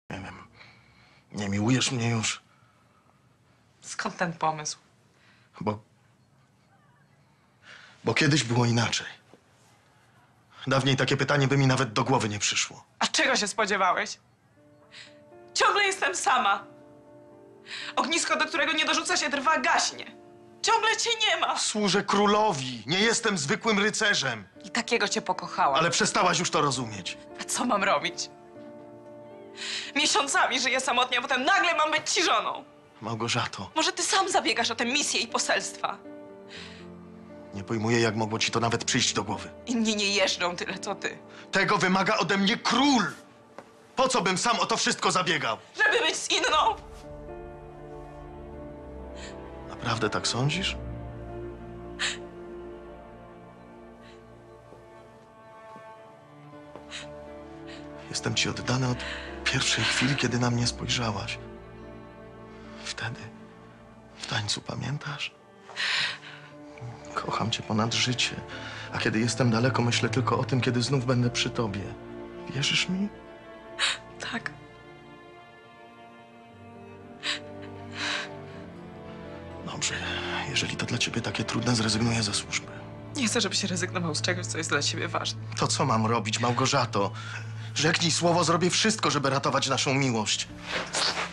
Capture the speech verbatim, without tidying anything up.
Nie wiem. Nie miłujesz mnie już, Skąd ten pomysł? bo... Bo kiedyś było inaczej. Dawniej takie pytanie by mi nawet do głowy nie przyszło. A czego się spodziewałeś? Ciągle jestem sama. Ognisko, do którego nie dorzuca się drwa, gaśnie. Ciągle cię nie ma. Służę królowi. Nie jestem zwykłym rycerzem. I takiego cię pokochałam. Ale przestałaś już to rozumieć. A co mam robić? Miesiącami żyję samotnie, a potem nagle mam być ci żoną. Małgorzato, Może ty sam zabiegasz o tę misję i poselstwa. nie pojmuję, jak mogło ci to nawet przyjść do głowy. Inni nie jeżdżą tyle, co ty. Tego wymaga ode mnie król! Po co bym sam o to wszystko zabiegał? Żeby być z inną. Naprawdę tak sądzisz? Jestem ci oddany od pierwszej chwili, kiedy na mnie spojrzałaś. Wtedy, w tańcu, pamiętasz? Kocham cię ponad życie, a kiedy jestem daleko, myślę tylko o tym, kiedy znów będę przy tobie. Wierzysz mi? Tak. Dobrze, jeżeli to dla ciebie takie trudne, zrezygnuję ze służby. Nie chcę, żebyś rezygnował z czegoś, co jest dla ciebie ważne. To co mam robić, Małgorzato? Rzeknij słowo, zrobię wszystko, żeby ratować naszą miłość.